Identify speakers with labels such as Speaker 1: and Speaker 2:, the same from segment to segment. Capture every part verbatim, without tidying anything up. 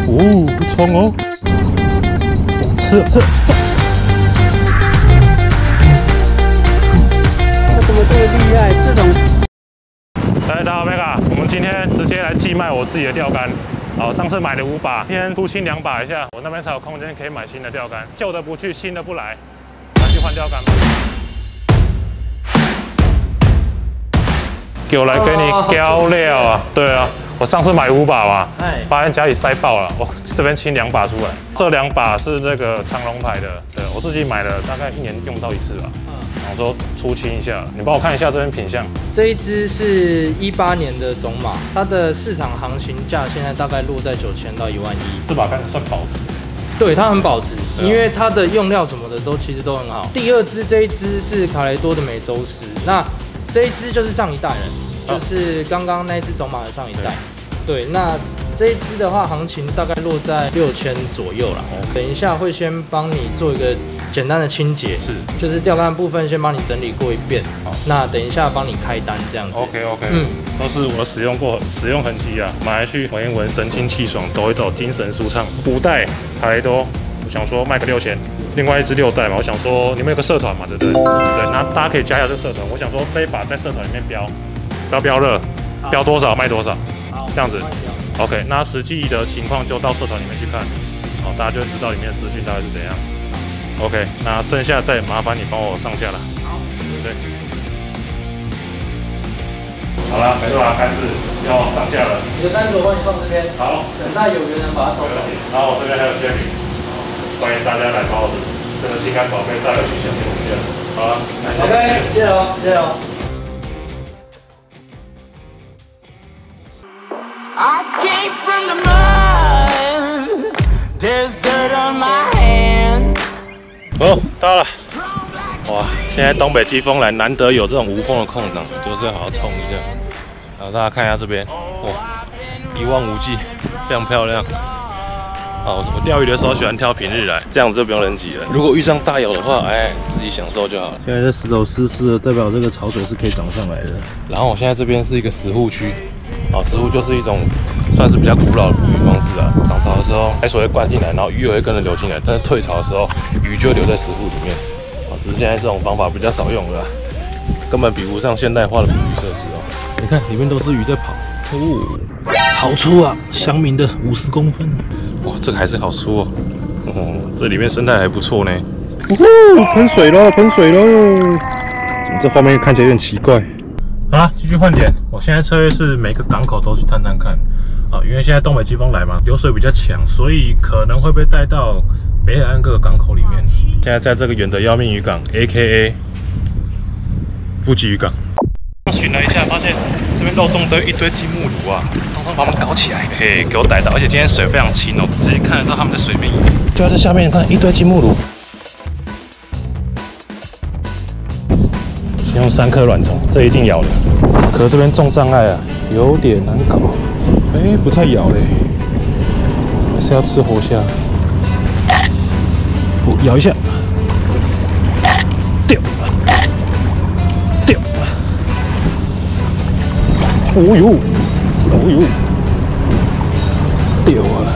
Speaker 1: 哦，不冲哦，吃吃。
Speaker 2: 他怎么这么厉害？这种。
Speaker 1: 来，大家好 ，Mega， 我们今天直接来寄卖我自己的钓竿。好，上次买了五把，今天出清两把一下，我那边才有空间可以买新的钓竿。旧的不去，新的不来，拿去换钓竿吧。给我来给你浇料啊！对啊，我上次买五把嘛，发现家里塞爆了，我这边清两把出来。这两把是那个长龙牌的，对我自己买了，大概一年用不到一次吧。然后说出清一下，你帮我看一下这边品相。
Speaker 3: 这一支是一八年的种马，它的市场行情价现在大概落在九千到一万一。
Speaker 1: 这把竿算保值。
Speaker 3: 对，它很保值，因为它的用料什么的都其实都很好。第二支这一支是卡雷多的美洲狮，那这一支就是上一代了，就是刚刚那一只种马的上一代。对，那这一支的话，行情大概落在六千左右啦。等一下会先帮你做一个简单的清洁，是，就是钓竿的部分先帮你整理过一遍。好，那等一下帮你开单这样子。
Speaker 1: OK OK， 嗯，都是我使用过，使用痕迹啊，买来去闻一闻，神清气爽，抖一抖，精神舒畅。五代卡雷多，我想说卖个六千。另外一支六代嘛，我想说你们有个社团嘛，对不对？对，那大家可以加一下这社团。我想说这一把在社团里面标，标标热，标多少卖多少，这样子。OK， 那实际的情况就到社团里面去看，好，大家就会知道里面的资讯大概是怎样。OK， 那剩下再麻烦你帮我上架了。好，对。好了，没错啦，杆子要上架了。
Speaker 3: 你的单子我帮你放这边。
Speaker 1: 好，
Speaker 3: 等待有缘人把它收走。
Speaker 1: 然后我这边还有签名，欢迎大家来把我的这个心肝宝贝带回去享用一下。好了
Speaker 3: ，OK， 谢谢哦，谢谢哦。
Speaker 4: I came from the mud. There's dirt on my hands.
Speaker 1: 哦，到了。哇，现在东北季风来，难得有这种无风的空档，就是要好好冲一下。然后大家看一下这边，哇，一望无际，非常漂亮。好，我钓鱼的时候喜欢挑平日来，这样子就不用人挤了。如果遇上大有的话，哎，自己享受就好了。现在这石头湿湿的，代表这个潮水是可以涨上来的。然后我现在这边是一个石户区。好，石户就是一种算是比较古老的捕鱼方式啊。涨潮的时候，海水会灌进来，然后鱼也会跟着流进来。但是退潮的时候，鱼就会留在石户里面。好，只是现在这种方法比较少用了啦，根本比不上现代化的捕鱼设施哦。你看里面都是鱼在跑，哦，好粗啊！祥明的五十公分，哇，这个还是好粗哦。哦，这里面生态还不错呢。呜呼，喷水喽，喷水喽！怎么这画面看起来有点奇怪？好啦，继续换点。我现在策略是每个港口都去探探看，啊，因为现在东北季风来嘛，流水比较强，所以可能会被带到北海岸各个港口里面。现在在这个远的要命渔港 ，A K A 富基渔港，寻了一下，发现这边肉中堆一堆金木鲈啊，统统把它们搞起来，嘿，给我逮到！而且今天水非常清哦，直接看得到它们的水面。就在这下面，看一堆金木鲈。用三颗卵虫，这一定咬了。可是这边种障碍啊，有点难搞。哎、欸，不太咬嘞，还是要吃活虾。哦，咬一下，掉，掉。哦呦，哦呦，掉了。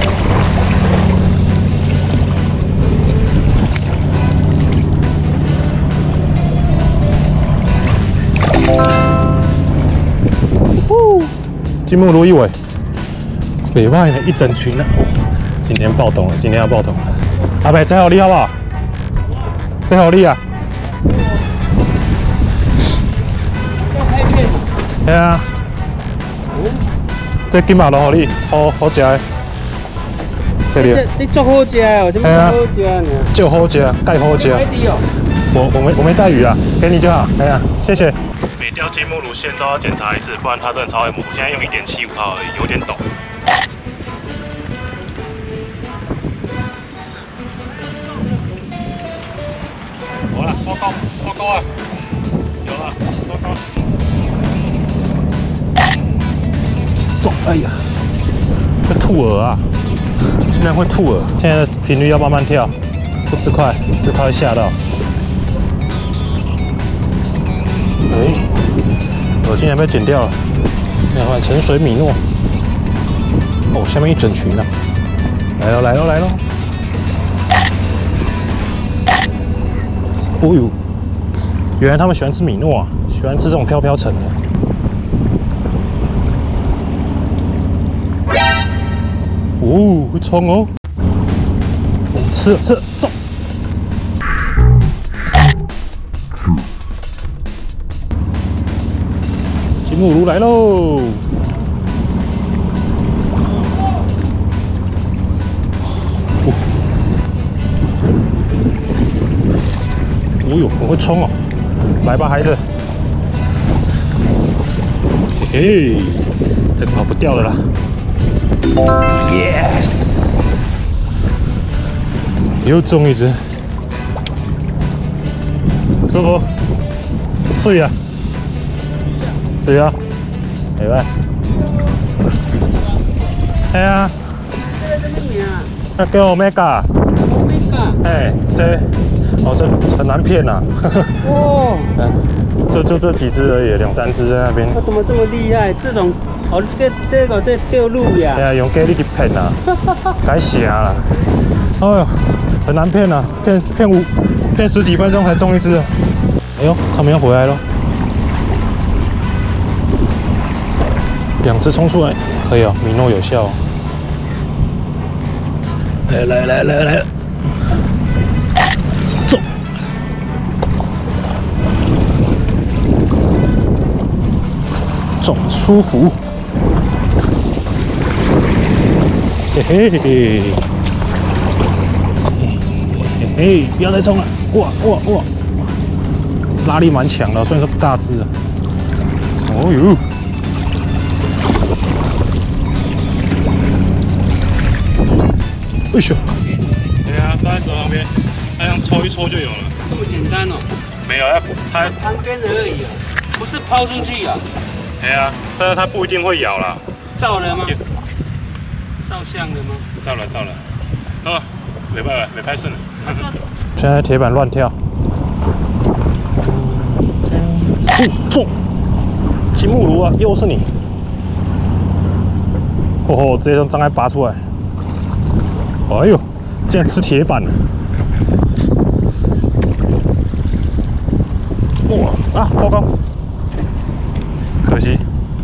Speaker 1: 金木鲈一尾，北外呢一整群呢、啊，哇！今天爆桶了，今天要爆桶了。阿北，再好力好不好？再好力啊！系啊，这金马鲈好力，好好食的。这里，
Speaker 2: 这足好食哦，这么好食呢？
Speaker 1: 就好食，盖好食。我我没我没带鱼啊，给你就好。哎呀，谢谢。每钓金木鲈线都要检查一次，不然它真的超会母。我现在用一点七五号而已，有点陡。好了，报告报告啊！有了，报告。走，哎呀，会吐饵啊！现在会吐饵，现在的频率要慢慢跳，不吃快，吃快会吓到。哎、欸，饵竟然被剪掉了。你看，沉水米诺，哦，下面一整群啊！ 来喽来喽来喽！哦呦，原来他们喜欢吃米诺啊，喜欢吃这种飘飘橙的。哦，会冲哦！哦吃了吃了，走！金木炉来喽！哦呦，很会冲哦！来吧，孩子！嘿嘿，这个跑不掉了啦 ！Yes， 又中一只，舒服，碎啊，碎啊，来吧！哎呀，
Speaker 2: 这个什么名啊？
Speaker 1: 那叫 Omega。
Speaker 2: Omega。
Speaker 1: 哎，这。哦，这很难骗呐、啊！
Speaker 2: 哦，
Speaker 1: 嗯，就就这几只而已，两三只在那边。
Speaker 2: 它怎么这么厉害？这种，哦，这个这个在钓路呀。
Speaker 1: 对啊，用给你去骗呐，该瞎了。哎呦，很难骗呐、啊，骗骗五骗十几分钟才中一只。哎呦，他们要回来了，两只冲出来，可以哦，米诺有效、哦。来来来来来。中舒服，嘿嘿嘿嘿，嘿嘿，不要再冲了！哇哇哇，拉力蛮强的，虽然说不大只啊。哦呦，哎呦，对啊，放在手旁边，这样搓一搓就有了。
Speaker 2: 这么简单哦？
Speaker 1: 没有，要它
Speaker 2: 旁边而已啊，不是抛出去啊。
Speaker 1: 哎呀，但是它不一定会咬啦。
Speaker 2: 照了吗？照相了吗？
Speaker 1: 照了照了。哦，没办法，没拍顺了。现在铁板乱跳。哦，中！金木炉啊，又是你！哦吼，直接从障碍拔出来。哎呦，竟然吃铁板了！哇啊，糟糕！可惜，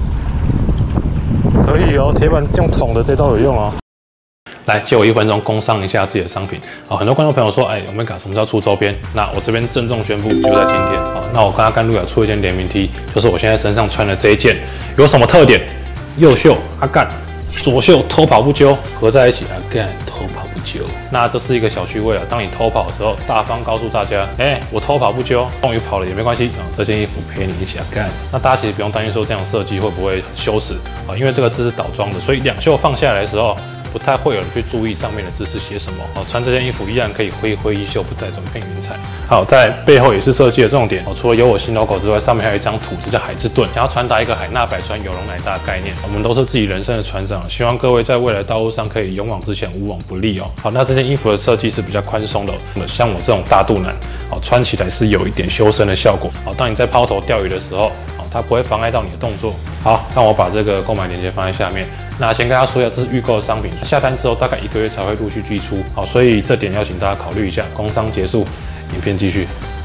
Speaker 1: 可以哦，铁板这样捅的这招有用哦。来，借我一分钟工商一下自己的商品。好，很多观众朋友说，哎，Omega什么叫出周边？那我这边郑重宣布，就在今天。好，那我跟阿甘路亚出一件联名 T， 就是我现在身上穿的这一件，有什么特点？右袖阿干，左袖偷跑不揪，合在一起阿干偷跑不揪。那这是一个小趣味啊，当你偷跑的时候，大方告诉大家，哎，我偷跑不揪，终于跑了也没关系啊，这件衣服陪你一起阿干。那大家其实不用担心说这样设计会不会很羞耻啊，因为这个字是倒装的，所以两袖放下来的时候。不太会有人去注意上面的字是写什么哦，穿这件衣服依然可以挥挥衣袖，不带走一片云彩。好，在背后也是设计的重点哦，除了有我新 logo 之外，上面还有一张图，这叫海之盾，想要传达一个海纳百川、有容乃大的概念。我们都是自己人生的船长，希望各位在未来道路上可以勇往直前，无往不利哦。好，那这件衣服的设计是比较宽松的，像我这种大肚腩，哦，穿起来是有一点修身的效果。哦，当你在抛头钓鱼的时候，哦，它不会妨碍到你的动作。好，让我把这个购买链接放在下面。那先跟大家说一下，这是预购的商品，下单之后大概一个月才会陆续寄出，好，所以这点要请大家考虑一下。工商结束，影片继续。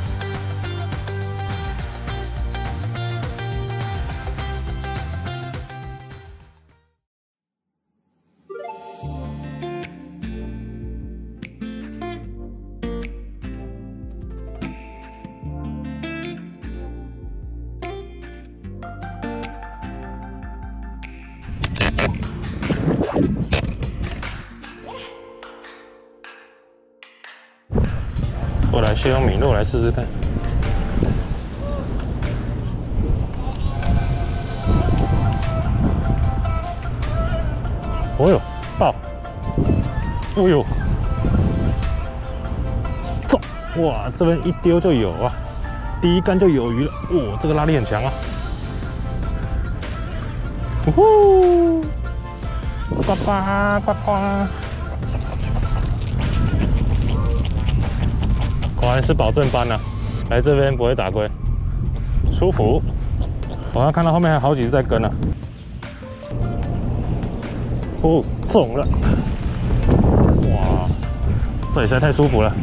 Speaker 1: 我来先用米诺来试试看。哦呦，爆！哦呦，走！哇，这边一丢就有啊，第一竿就有鱼了。哇，这个拉力很强啊！呼呼，呱呱呱呱！果然是保证班啊，来这边不会打龟，舒服。我要看到后面还有好几只在跟啊。哦，中了！ 哇，这里实在太舒服了。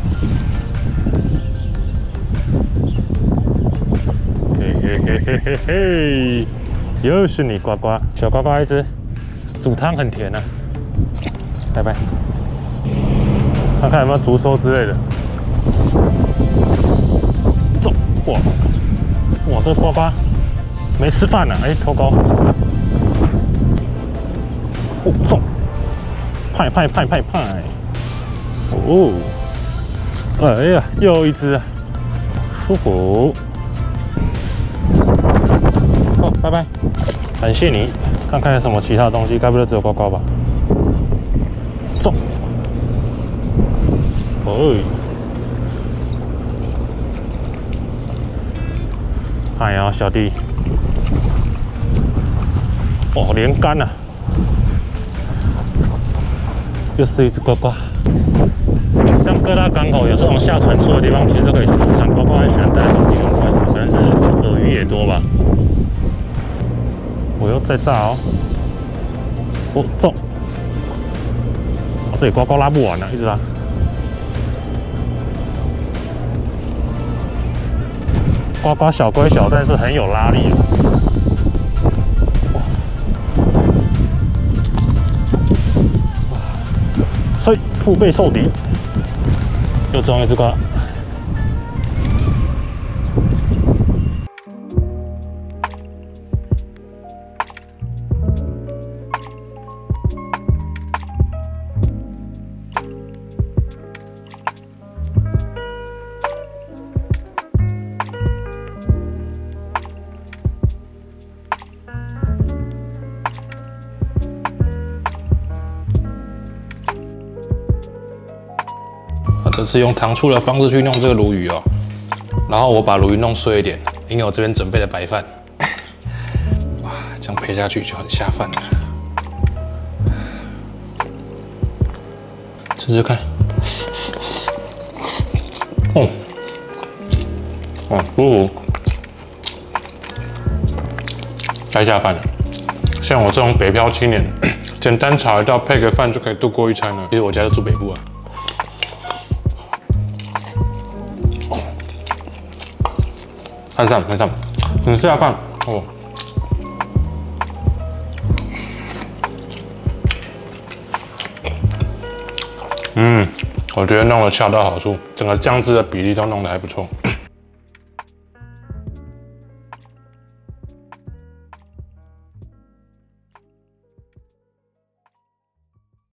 Speaker 1: 嘿嘿嘿嘿嘿嘿，又是你呱呱，小呱呱一只，煮汤很甜啊。拜拜，看看有没有竹收之类的。走，哇，哇，这呱呱没吃饭呢、啊，哎、欸，头高。哦，走，派派派派派。哦，哎呀，又一只，舒服。哦，拜拜，感谢你。看看有什么其他东西，该不会只有呱呱吧？走。哦，哎呀，小弟，哦，连杆啊！又是一只呱呱。像各大港口有这种下船出的地方，其实都可以试试看。呱呱很喜欢待在这种地方，为什么？可能是饵鱼也多吧。我又在炸哦！哦，中！哦，这里呱呱拉不完了，一直拉。呱呱小归小，但是很有拉力哦。所以腹背受敌，又中一只呱。这次用糖醋的方式去弄这个鲈鱼哦，然后我把鲈鱼弄碎一点，因为我这边准备了白饭，哇，这样配下去就很下饭了。吃吃看，哦，哦，舒服，太下饭了。像我这种北漂青年，简单炒一道配个饭就可以度过一餐了。其实我家就住北部啊。太赞太赞，很下饭哦。嗯，我觉得弄得恰到好处，整个酱汁的比例都弄得还不错。